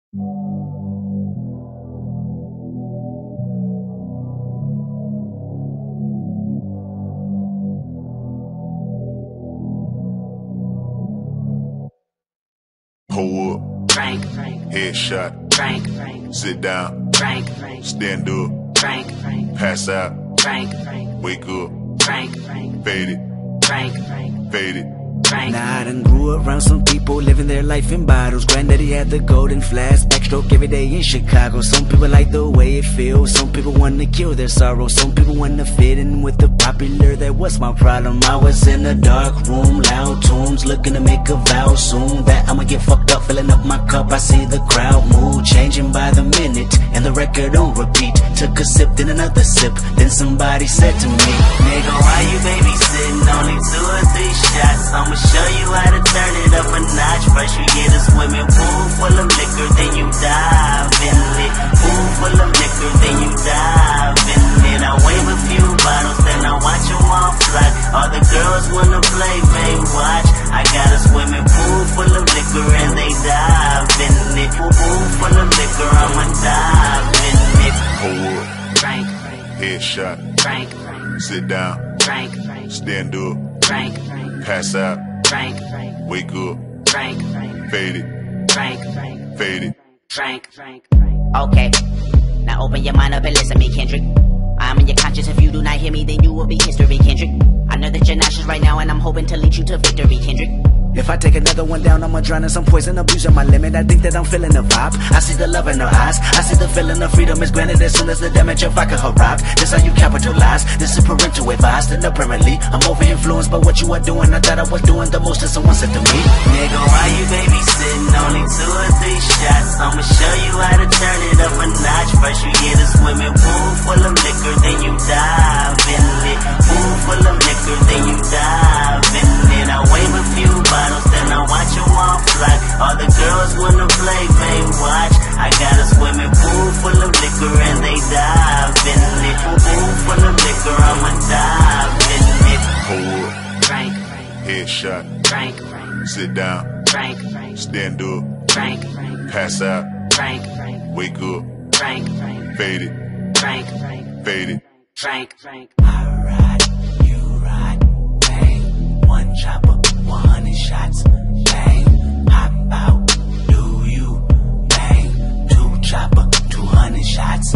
Pull up, Frank, headshot, Frank, sit down, Frank, stand up, Frank, pass out, Frank, wake up, Frank, fade it, Frank, fade it. Now I done grew around some people living their life in bottles. Granddaddy had the golden flask, backstroke every day in Chicago. Some people like the way it feels, some people wanna kill their sorrow. Some people wanna fit in with the popular, that was my problem. I was in a dark room, loud tunes, looking to make a vow soon that I'ma get fucked up, filling up my cup. I see the crowd mood changing by the minute, and the record on repeat. Took a sip, then another sip, then somebody said to me, nigga, why you babysitting? Only 2 or 3 shots, I'ma show you how to turn it up a notch. First you get a swimming pool full of liquor, then you dive in it. Pool full of liquor, then you dive in it. I wave a few bottles, then I watch them all fly. All the girls wanna play, babe, watch. I got a swimming pool full of liquor and they dive in it. Pool full of liquor, I'ma dive in it. Pull up, Frank, headshot, Frank, sit down, Frank, stand up, Frank, pass out, Frank, wake up, Frank, fade it, Frank, fade it. Frank. Okay, now open your mind up and listen to me, Kendrick. I'm in your conscience. If you do not hear me, then you will be history, Kendrick. I know that you're nauseous right now, and I'm hoping to lead you to victory, Kendrick. If I take another one down, I'ma drown in some poison, abusing my limit. I think that I'm feeling the vibe. I see the love in her eyes. I see the feeling of freedom is granted as soon as the damage of vodka arrived. This how you capitalize. This is parental advice. And apparently, I'm over influenced by what you are doing. I thought I was doing the most, and someone said to me, nigga, why you babysitting? Only 2 or 3 shots, I'ma show you how to turn it up a notch. First you get a swimming pool full of liquor, then you dive in it. Pool full of liquor, then you dive in it. I wave a few bottles, then I watch them all fly. All the girls wanna play, babe, watch. I got a swimming pool full of liquor and they dive in it. Pool full of liquor, I'ma dive in it. Pull up, Frank, headshot, Frank, sit down, Frank, stand up, Frank, pass out, Frank, wake up, Frank, fade it, Frank, fade it. Frank. I ride, you ride, bang, 1 chopper, 100 shots, bang, hop out, do you, bang, 2 chopper, 200 shots,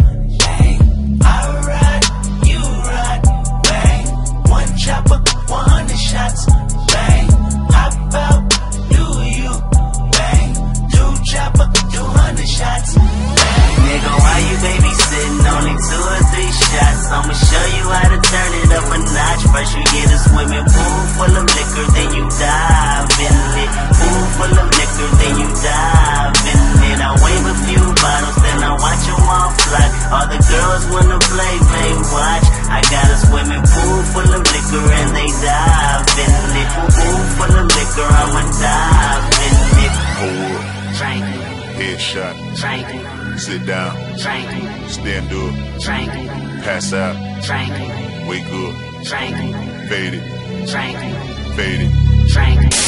bang, I ride, you ride, bang, 1 chopper, 100 shots, bang, hop out, do you, bang, 2 chopper, 200 shots, bang. Nigga, why you babysitting? Only 2 or 3 shots, I'ma show you how to turn it up a notch. First you get a swimming pool full of liquor, then you dive in it. Pool full of liquor, then you dive in it. I wave a few bottles, then I watch them all fly. All the girls wanna play, babe, watch. I got a swimming pool full of liquor and they dive in it. Pool full of liquor, I'ma dive in it. Pull up, Frank, headshot, Frank, sit down, Frank, stand up, Frank, pass out, Frank, wake up, Frank, fade it, Frank, fade it. Frank.